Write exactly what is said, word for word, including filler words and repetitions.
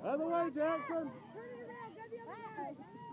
Other way, Jackson. Turn it around. Go the other way.